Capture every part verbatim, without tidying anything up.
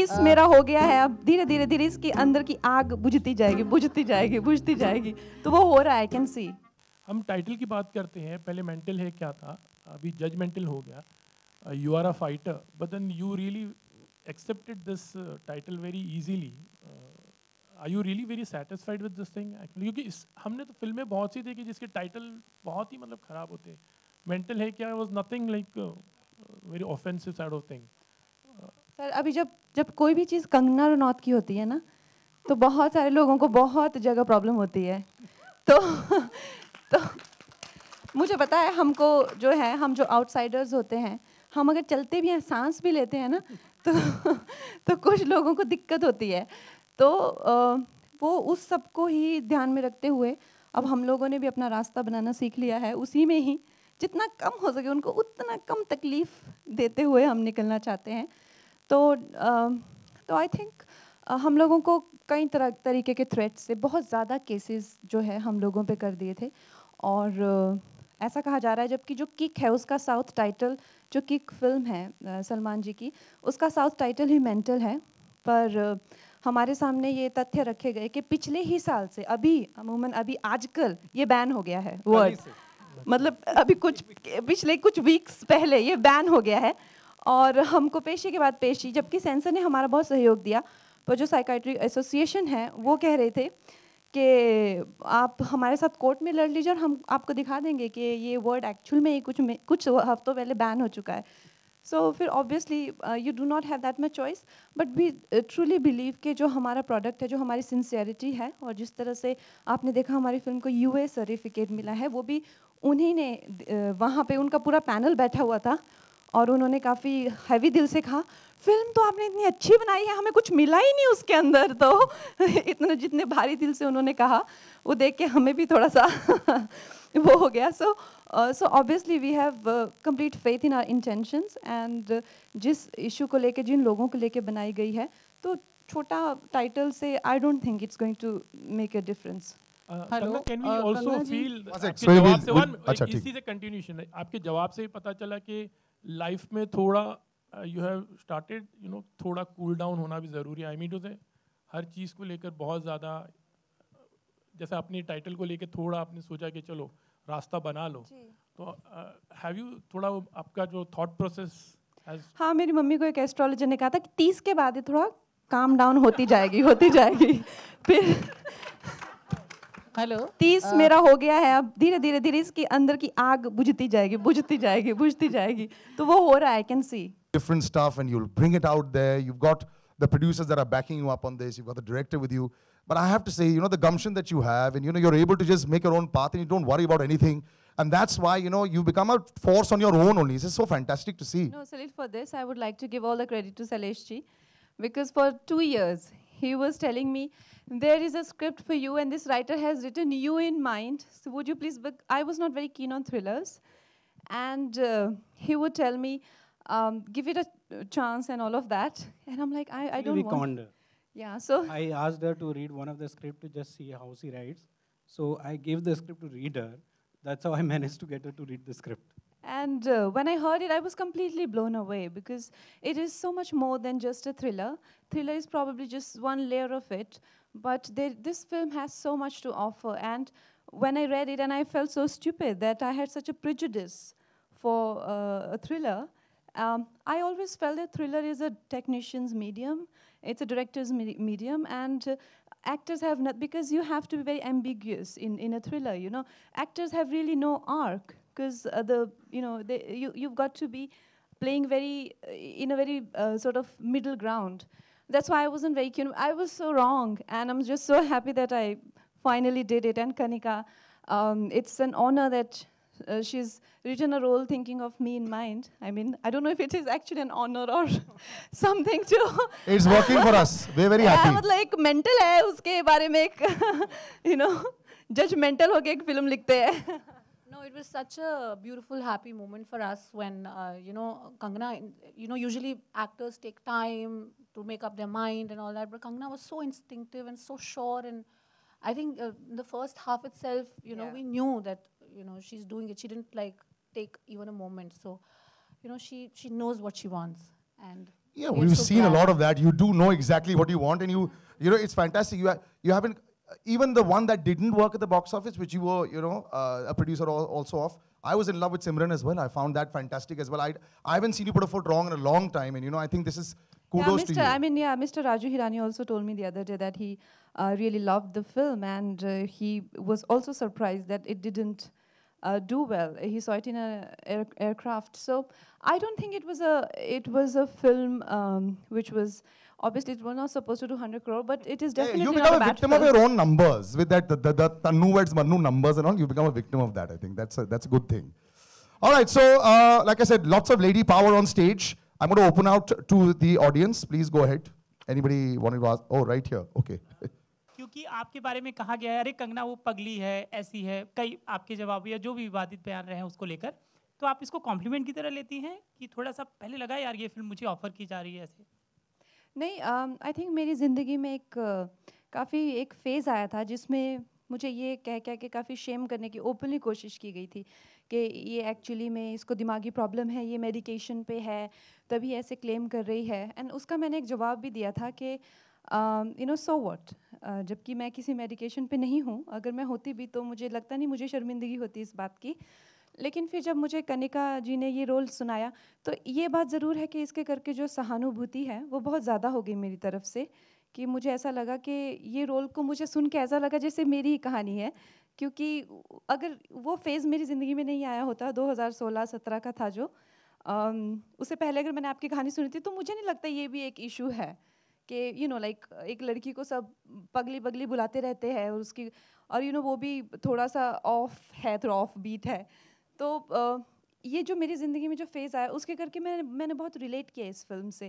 तीस मेरा हो गया है, अब धीरे धीरे धीरे इसके अंदर की आग बुझती जाएगी बुझती जाएगी बुझती जाएगी, तो वो हो रहा है, आई कैन सी। हम टाइटल की बात करते हैं, पहले मेंटल है क्या था, अभी जजमेंटल हो गया, you are a fighter, but then you really accepted this title very easily. Are you really very satisfied with this thing actually? क्योंकि इस हमने तो फिल्में बहुत सी देखी जिसके टाइटल बहुत ही मतलब खराब होते हैं। मेंटल है क्या was nothing like very offensive side of thing. Sir अभी जब जब कोई भी चीज़ कंगना रनौत की होती है ना, तो बहुत सारे लोगों को बहुत जगह प्रॉब्लम होती है। तो तो मुझे पता है, हमको जो है, हम जो आउटसाइडर्स होते हैं, हम अगर चलते भी हैं, सांस भी लेते हैं ना, तो तो कुछ लोगों को दिक्कत होती है। तो अ, वो उस सब को ही ध्यान में रखते हुए अब हम लोगों ने भी अपना रास्ता बनाना सीख लिया है, उसी में ही जितना कम हो सके उनको उतना कम तकलीफ देते हुए हम निकलना चाहते हैं। तो अ, तो आई थिंक हम लोगों को कई तरह तरीके के थ्रेट्स से बहुत ज़्यादा केसेस जो है हम लोगों पे कर दिए थे। और अ, ऐसा कहा जा रहा है, जबकि जो किक है उसका साउथ टाइटल, जो किक फिल्म है अ, सलमान जी की, उसका साउथ टाइटल ही मेंटल है। पर अ, हमारे सामने ये तथ्य रखे गए कि पिछले ही साल से, अभी अमूमन अभी आजकल ये बैन हो गया है वर्ड, मतलब अभी कुछ पिछले कुछ वीक्स पहले ये बैन हो गया है। और हमको पेशी के बाद पेशी, जबकि सेंसर ने हमारा बहुत सहयोग दिया, पर जो साइकाइट्री एसोसिएशन है वो कह रहे थे कि आप हमारे साथ कोर्ट में लड़ लीजिए और हम आपको दिखा देंगे कि ये वर्ड एक्चुअल में ही कुछ में कुछ हफ्तों पहले बैन हो चुका है। सो so, फिर obviously you do not have that much choice, but we truly believe कि जो हमारा प्रोडक्ट है, जो हमारी सिंसियरिटी है, और जिस तरह से आपने देखा हमारी फिल्म को यूए सर्टिफिकेट मिला है, वो भी उन्हीं ने, uh, वहाँ पे उनका पूरा पैनल बैठा हुआ था और उन्होंने काफ़ी हैवी दिल से कहा, फिल्म तो आपने इतनी अच्छी बनाई है, हमें कुछ मिला ही नहीं उसके अंदर। तो इतने जितने भारी दिल से उन्होंने कहा, वो देख के हमें भी थोड़ा सा वो हो गया। So so obviously we have complete faith in our intentions, and जिस इशू को लेके, जिन लोगों को लेके बनाई गई है, तो छोटा टाइटल से I don't think it's going to make a difference. Hello, can we also feel आपके So जवाब we'll- से we'll- वन अच्छा, ठीक। इसी से कंटिन्यूएशन है, आपके जवाब से ही पता चला कि लाइफ में थोड़ा you have started you know थोड़ा कूल डाउन होना भी ज़रूरी है। आई मीन टू से हर चीज़ को लेकर बहुत ज़्यादा, जैसे अपनी टाइटल को लेकर थोड़ा आपने सोचा कि चलो रास्ता बना लो, तो हैव यू थोड़ा आपका जो थॉट प्रोसेस हैज? हाँ, मेरी मम्मी को एक एस्ट्रोलॉजर ने कहा था कि तीस के बाद ये थोड़ा काम डाउन होती जाएगी होती जाएगी फिर हेलो, तीस मेरा हो गया है, अब धीरे धीरे धीरे इसके अंदर की आग बुझती जाएगी बुझती जाएगी बुझती जाएगी, तो वो हो रहा है, I can see. different stuff and you'll bring it out there. You've got the producers that are backing you up on this. You've got the director with you. But I have to say, you know, the gumption that you have, and you know, you're able to just make your own path and you don't worry about anything. And that's why, you know, you become a force on your own only. This is so fantastic to see. No, Salil, for this, I would like to give all the credit to Salesh ji, because for two years, he was telling me, there is a script for you and this writer has written you in mind. So would you please, book? I was not very keen on thrillers. And uh, he would tell me, um, give it a chance and all of that. And I'm like, I, I don't we want. conned her. Yeah, so. I asked her to read one of the script to just see how she writes. So I gave the script to read her. That's how I managed to get her to read the script. And uh, when I heard it, I was completely blown away, because it is so much more than just a thriller. Thriller is probably just one layer of it, but there, this film has so much to offer. And when I read it, and I felt so stupid that I had such a prejudice for uh, a thriller. Um, I always felt that thriller is a technician's medium, it's a director's me medium, and uh, actors have not, because you have to be very ambiguous in, in a thriller, you know. Actors have really no arc, because uh, the, you know, they, you, you've got to be playing very, uh, in a very uh, sort of middle ground. That's why I wasn't very keen. I was so wrong, and I'm just so happy that I finally did it. And Kanika, um, it's an honor that uh, she's written a role thinking of me in mind. I mean, I don't know if it is actually an honor or something too. It's working for us. We're very happy. मतलब एक mental है, उसके बारे में एक, you know, judgmental होके एक film लिखते हैं. No, it was such a beautiful, happy moment for us when, uh, you know, Kangana, you know, usually actors take time to make up their mind and all that, but Kangana was so instinctive and so sure, and I think uh, in the first half itself, you know, Yeah. we knew that, you know, she's doing it. She didn't like take even a moment. So, you know, she, she knows what she wants. And Yeah, We are we've so seen a glad. lot of that. You do know exactly what you want, and you, you know, it's fantastic. You, ha- you haven't, even the one that didn't work at the box office, which you were, you know, uh, a producer al- also of. I was in love with Simran as well. I found that fantastic as well. I, I haven't seen you put a foot wrong in a long time, and you know, I think this is kudos yeah, to Mister you. I mean, yeah, Mister Raju Hirani also told me the other day that he uh, really loved the film, and uh, he was also surprised that it didn't uh, do well. He saw it in a air, aircraft, so I don't think it was a it was a film um, which was obviously it was not supposed to do one hundred crore, but it is Yeah, definitely you not become a a bad victim film. of your own numbers with that the, the, the Tannu Veds Mannu numbers and all. You become a victim of that. I think that's a, that's a good thing. All right, so uh, like I said, lots of lady power on stage. I'm going to open out to the audience. Please go ahead. Anybody wanting to ask? Oh, right here. Okay. क्योंकि आपके बारे में कहा गया है अरे कंगना वो पगली है ऐसी है कई आपके जवाब या जो भी विवादित बयान रहे हैं उसको लेकर तो आप इसको कॉम्प्लीमेंट की तरह लेती हैं कि थोड़ा सा पहले लगा यार ये फिल्म मुझे ऑफर की जा रही है ऐसे नहीं, आई थिंक मेरी ज़िंदगी में एक काफ़ी एक फेज़ आया था जिसमें मुझे ये कह कह के काफ़ी शेम करने की ओपनली कोशिश की गई थी कि ये एक्चुअली में इसको दिमागी प्रॉब्लम है, ये मेडिकेशन पे है, तभी ऐसे क्लेम कर रही है। एंड उसका मैंने एक जवाब भी दिया था कि यू नो सो व्हाट, जबकि मैं किसी मेडिकेशन पे नहीं हूँ। अगर मैं होती भी तो मुझे लगता नहीं मुझे शर्मिंदगी होती इस बात की। लेकिन फिर जब मुझे कनिका जी ने ये रोल सुनाया तो ये बात ज़रूर है कि इसके करके जो सहानुभूति है वो बहुत ज़्यादा हो गई मेरी तरफ से, कि मुझे ऐसा लगा कि ये रोल को मुझे सुन के ऐसा लगा जैसे मेरी ही कहानी है, क्योंकि अगर वो फेज़ मेरी ज़िंदगी में नहीं आया होता दो हज़ार सोलह सत्रह का था जो, um, उससे पहले अगर मैंने आपकी कहानी सुनी थी तो मुझे नहीं लगता ये भी एक इशू है कि यू नो लाइक एक लड़की को सब पगली पगली बुलाते रहते हैं और उसकी और यू you नो know, वो भी थोड़ा सा ऑफ है, थोड़ा ऑफ बीट है। तो uh, ये जो मेरी ज़िंदगी में जो फेज़ आया उसके करके मैंने मैंने बहुत रिलेट किया इस फिल्म से।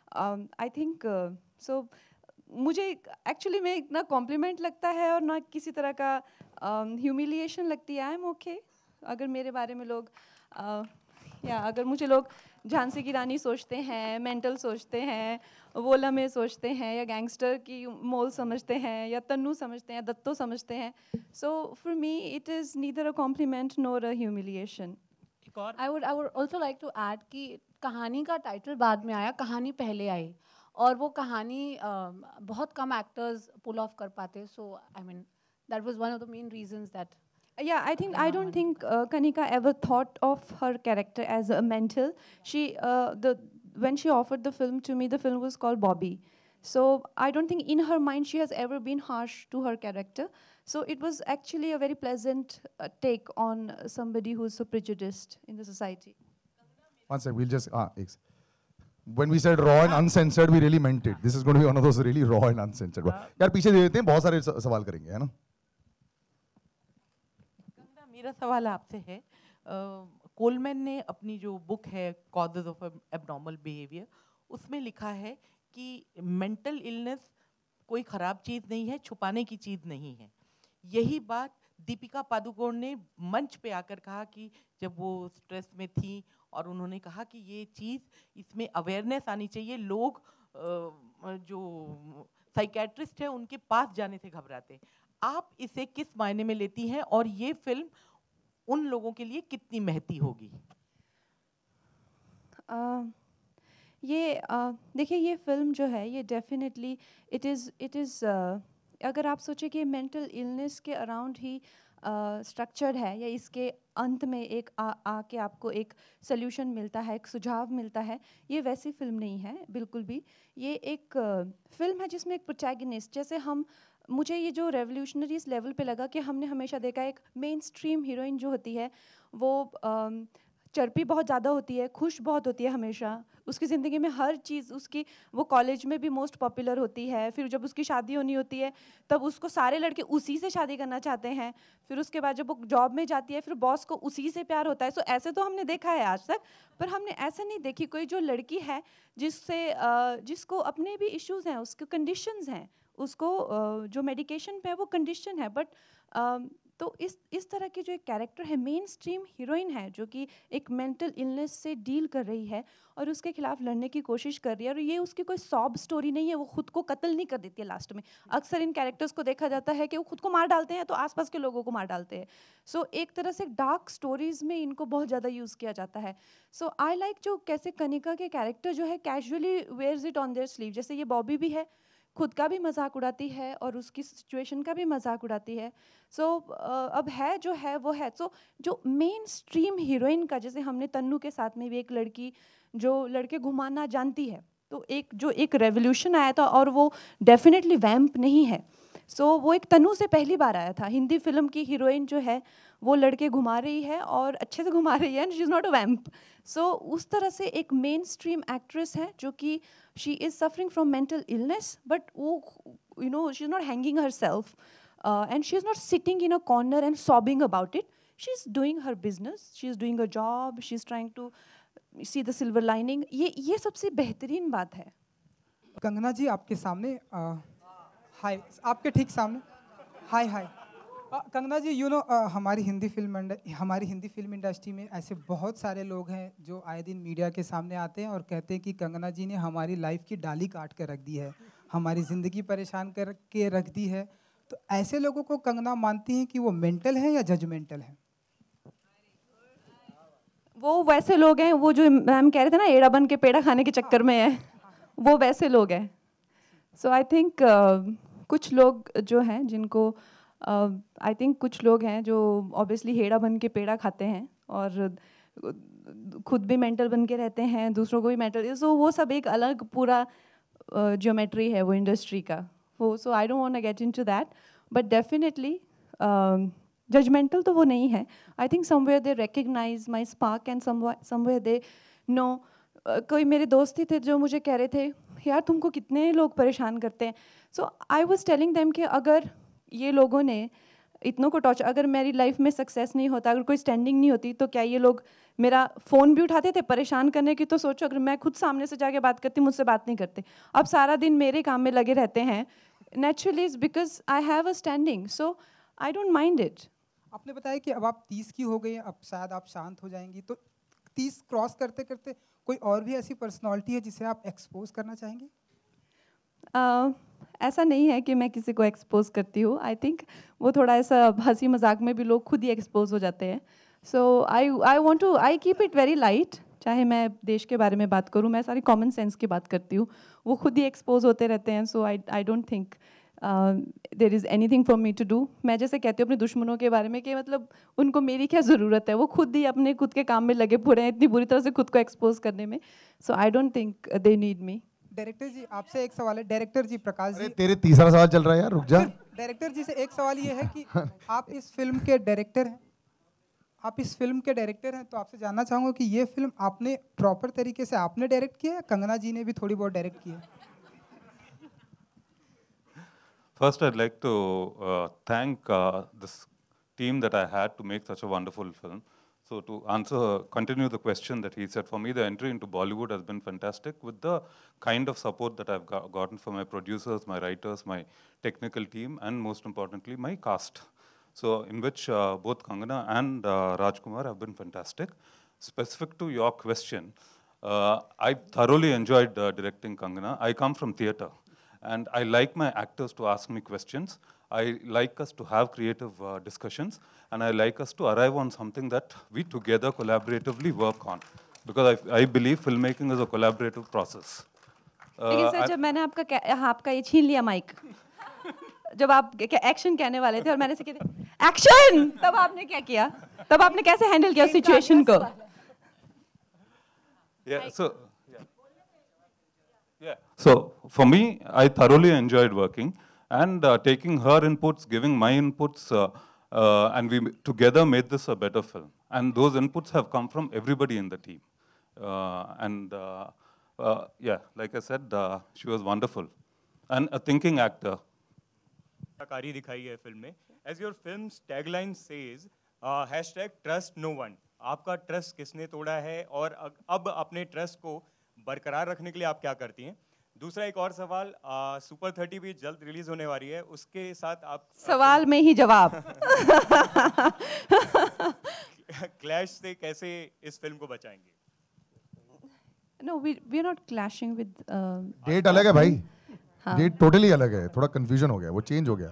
आई थिंक सो मुझे एक्चुअली में इतना कॉम्प्लीमेंट लगता है और ना किसी तरह का ह्यूमिलिएशन um, लगती है। आई एम ओके अगर मेरे बारे में लोग uh, या अगर मुझे लोग झांसी की रानी सोचते हैं, मेंटल सोचते हैं, वोला में सोचते हैं, या गैंगस्टर की मोल समझते हैं, या तन्नू समझते हैं, दत्तो समझते हैं, so for me it is neither a compliment nor a humiliation. एक और I would I would also like to add कि कहानी का टाइटल बाद में आया, कहानी पहले आई, और वो कहानी uh, बहुत कम एक्टर्स पुल ऑफ कर पाते, so I mean that was one of the main reasons that Yeah, I think I don't think uh, Kanika ever thought of her character as a mental. She uh, the when she offered the film to me, the film was called Bobby. So I don't think in her mind she has ever been harsh to her character. So it was actually a very pleasant uh, take on somebody who's so prejudiced in the society. One sec, we'll just, ah, ex- when we said raw and uncensored, we really meant it. This is going to be one of those really raw and uncensored. यार पीछे दे देते हैं, बहुत सारे स- सवाल करेंगे, है ना? कंगना, मेरा सवाल आपसे है, कोलमैन ने अपनी जो बुक है कॉजेज ऑफ एबनॉर्मल बिहेवियर उसमें लिखा है कि मेंटल इलनेस कोई ख़राब चीज़ नहीं है, छुपाने की चीज़ नहीं है। यही बात दीपिका पादुकोण ने मंच पे आकर कहा कि जब वो स्ट्रेस में थी और उन्होंने कहा कि ये चीज़ इसमें अवेयरनेस आनी चाहिए, लोग जो साइकेट्रिस्ट है उनके पास जाने से घबराते। आप इसे किस मायने में लेती हैं और ये फिल्म उन लोगों के लिए कितनी महती होगी? uh, ये uh, देखिए ये फिल्म जो है ये definitely it is it is अगर आप सोचें कि मेंटल इलनेस के अराउंड ही स्ट्रक्चर्ड uh, है, या इसके अंत में एक आ आके आपको एक सोल्यूशन मिलता है, एक सुझाव मिलता है, ये वैसी फिल्म नहीं है बिल्कुल भी। ये एक uh, फिल्म है जिसमें एक प्रोटैगनिस्ट, जैसे हम मुझे ये जो रेवोल्यूशनरी इस लेवल पे लगा कि हमने हमेशा देखा एक मेन स्ट्रीम हीरोइन जो होती है वो um, चर्पी बहुत ज़्यादा होती है, खुश बहुत होती है हमेशा, उसकी ज़िंदगी में हर चीज़ उसकी, वो कॉलेज में भी मोस्ट पॉपुलर होती है, फिर जब उसकी शादी होनी होती है तब उसको सारे लड़के उसी से शादी करना चाहते हैं, फिर उसके बाद जब वो जॉब में जाती है फिर बॉस को उसी से प्यार होता है। सो ऐसे तो हमने देखा है आज तक, पर हमने ऐसा नहीं देखी कोई जो लड़की है जिससे जिसको अपने भी इश्यूज़ हैं, उसके कंडीशंस हैं, उसको जो मेडिकेशन पे है वो कंडीशन है, बट तो इस इस तरह की जो एक कैरेक्टर है, मेन स्ट्रीम हीरोइन है जो कि एक मेंटल इलनेस से डील कर रही है और उसके खिलाफ लड़ने की कोशिश कर रही है, और ये उसकी कोई सॉब स्टोरी नहीं है, वो खुद को कत्ल नहीं कर देती है लास्ट में। अक्सर इन कैरेक्टर्स को देखा जाता है कि वो खुद को मार डालते हैं तो आसपास के लोगों को मार डालते हैं। सो so, एक तरह से डार्क स्टोरीज में इनको बहुत ज़्यादा यूज़ किया जाता है। सो आई लाइक जो कैसे कनिका के कैरेक्टर जो है casually wears it on their sleeve, जैसे ये बॉबी भी है, खुद का भी मजाक उड़ाती है और उसकी सिचुएशन का भी मजाक उड़ाती है। सो so, uh, अब है जो है वो है। सो so, जो मेन स्ट्रीम हीरोइन का, जैसे हमने तन्नू के साथ में भी एक लड़की जो लड़के घुमाना जानती है, तो एक जो एक रेवोल्यूशन आया था, और वो डेफिनेटली वैम्प नहीं है। सो so, वो एक तन्नू से पहली बार आया था। हिंदी फिल्म की हीरोइन जो है वो लड़के घुमा रही है और अच्छे से घुमा रही है, and she is not a vamp. So उस तरह से एक मेन स्ट्रीम एक्ट्रेस है जो कि she is suffering from mental illness, but वो you know she is not hanging herself and she is not sitting in a corner and sobbing about it. She is doing her business, she is doing a job, she is trying to see the silver lining. ये ये सबसे बेहतरीन बात है। कंगना जी आपके सामने, हाय, आपके ठीक सामने, hi hi Kangana ji, you know हमारी हिंदी फिल्म हमारी हिंदी फिल्म इंडस्ट्री में ऐसे बहुत सारे लोग हैं जो आए दिन मीडिया के सामने आते हैं और कहते हैं कि कंगना जी ने हमारी लाइफ की डाली काट कर रख दी है, हमारी ज़िंदगी परेशान कर के रख दी है। तो ऐसे लोगों को कंगना मानती हैं कि वो मेंटल है या जजमेंटल है? वो वैसे लोग हैं, वो जो मैम कह रहे थे ना एड़ा बन के पेड़ा खाने के चक्कर में है, वो वैसे लोग हैं। सो आई थिंक कुछ लोग जो हैं जिनको आई uh, थिंक कुछ लोग हैं जो ऑब्वियसली हेड़ा बन के पेड़ा खाते हैं और खुद भी मेंटल बन के रहते हैं, दूसरों को भी मेंटल, सो so, वो सब एक अलग पूरा ज्योमेट्री uh, है वो इंडस्ट्री का वो। So I don't want to get into that, but definitely judgmental तो वो नहीं है। I think somewhere they recognize my spark and somewhere they know. कोई मेरे दोस्त ही थे जो मुझे कह रहे थे यार तुमको कितने लोग परेशान करते हैं। So I was telling them कि अगर ये लोगों ने इतनों को टॉर्चर, अगर मेरी लाइफ में सक्सेस नहीं होता, अगर कोई स्टैंडिंग नहीं होती, तो क्या ये लोग मेरा फ़ोन भी उठाते थे परेशान करने की? तो सोचो अगर मैं खुद सामने से जाके बात करती, मुझसे बात नहीं करते, अब सारा दिन मेरे काम में लगे रहते हैं। Naturally is because I have a standing, so I don't mind it. आपने बताया कि अब आप तीस की हो गई हैं, अब शायद आप शांत हो जाएंगी, तो तीस क्रॉस करते करते कोई और भी ऐसी पर्सनालिटी है जिसे आप एक्सपोज करना चाहेंगे? uh, ऐसा नहीं है कि मैं किसी को एक्सपोज करती हूँ। आई थिंक वो थोड़ा ऐसा हंसी मजाक में भी लोग खुद ही एक्सपोज हो जाते हैं। So I I want to I keep it very light. चाहे मैं देश के बारे में बात करूँ, मैं सारी कॉमन सेंस की बात करती हूँ, वो खुद ही एक्सपोज होते रहते हैं। So I I don't think there is anything for me to do. मैं जैसे कहती हूँ अपने दुश्मनों के बारे में कि मतलब उनको मेरी क्या ज़रूरत है, वो खुद ही अपने खुद के काम में लगे पड़े हैं इतनी बुरी तरह से खुद को एक्सपोज करने में। So I don't think they need me. Director ji आपसे एक सवाल है, डायरेक्टर जी प्रकाश जी। तेरे तीसरा सवाल चल रहा है यार, रुक जा। डायरेक्टर जी से एक सवाल ये है कि आप इस फिल्म के डायरेक्टर हैं, आप इस फिल्म के डायरेक्टर हैं, तो आपसे जानना चाहूँगा कि ये फिल्म आपने प्रॉपर तरीके से आपने डायरेक्ट किया है, कंगना जी ने भी थोड़ी बहुत डायरेक्ट की है? First, I'd like to uh, thank uh, this team that I had to make such a wonderful film. So to answer, continue the question that he said, for me, the entry into Bollywood has been fantastic with the kind of support that I've got, gotten from my producers, my writers, my technical team, and most importantly, my cast. So in which uh, both Kangana and uh, Rajkumar have been fantastic. Specific to your question, uh, I thoroughly enjoyed uh, directing Kangana. I come from theatre, and I like my actors to ask me questions. I like us to have creative uh, discussions, and I like us to arrive on something that we together collaboratively work on. Because I, I believe filmmaking is a collaborative process. लेकिन sir जब मैंने आपका आपका ये छीन लिया mic, जब आप एक्शन कहने वाले थे और मैंने से कहते एक्शन, तब आपने क्या किया? तब आपने कैसे हैंडल किया सिचुएशन को? Yeah, so yeah. yeah. So for me, I thoroughly enjoyed working. And uh, taking her inputs, giving my inputs, uh, uh, and we together made this a better film. And those inputs have come from everybody in the team. Uh, and uh, uh, yeah, like I said, uh, she was wonderful. And a thinking actor. कलाकारी दिखाई है film में. As your film's tagline says, uh, hashtag trust no one. आपका trust किसने तोड़ा है और अब अपने ट्रस्ट को बरकरार रखने के लिए आप क्या करती हैं? दूसरा एक और सवाल, सुपर थर्टी भी जल्द रिलीज होने वाली है, उसके साथ आप सवाल में ही जवाब। क्लैश से कैसे इस फिल्म को बचाएंगे? No, we we are not clashing with. Date अलग है भाई, डेट टोटली अलग है, थोड़ा कंफ्यूजन हो गया, वो चेंज हो गया।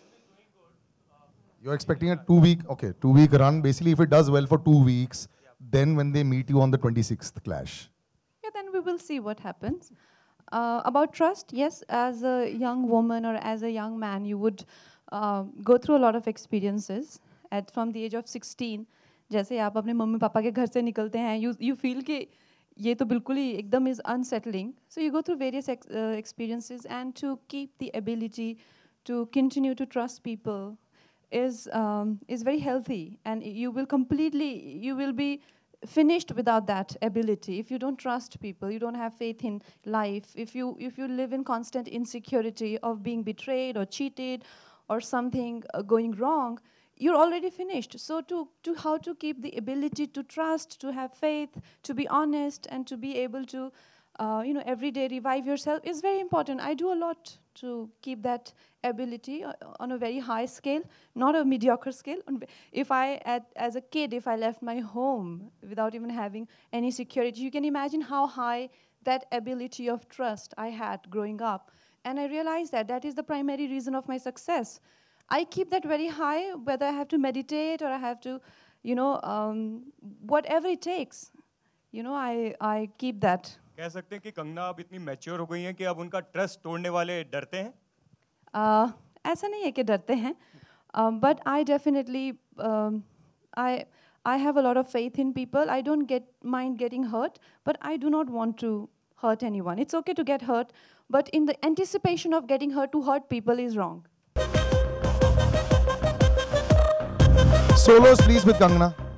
You're expecting a two week, okay, two week run. Basically, if it does well for two weeks, then when they meet you on the twenty-sixth clash. Yeah, then we will see what happens. Uh, about trust, yes, as a young woman or as a young man, you would uh, go through a lot of experiences. At from the age of sixteen, जैसे आप अपने mummy papa के घर से निकलते हैं, you you feel कि ये तो बिल्कुल ही एकदम is unsettling. So you go through various ex uh, experiences, and to keep the ability to continue to trust people is um, is very healthy, and you will completely you will be finished without that ability. If you don't trust people, you don't have faith in life, if you if you live in constant insecurity of being betrayed or cheated or something uh, going wrong, you're already finished. So to to how to keep the ability to trust, to have faith, to be honest, and to be able to uh, you know every day revive yourself is very important. I do a lot to keep that ability uh, on a very high scale, not a mediocre scale. If I, at, as a kid, if I left my home without even having any security, you can imagine how high that ability of trust I had growing up. And I realized that that is the primary reason of my success. I keep that very high, whether I have to meditate or I have to, you know, um, whatever it takes. You know, I, I keep that. कह सकते हैं कि कंगना अब इतनी mature हो गई हैं कि अब उनका ट्रस्ट तोड़ने वाले डरते हैं? Uh, ऐसा नहीं है कि डरते हैं, um, but I definitely um, I I have a lot of faith in people. I don't get mind getting hurt, but I do not want to hurt anyone. It's okay to get hurt, but in the anticipation of getting hurt, to hurt people is wrong. Solos, please, with Kangana.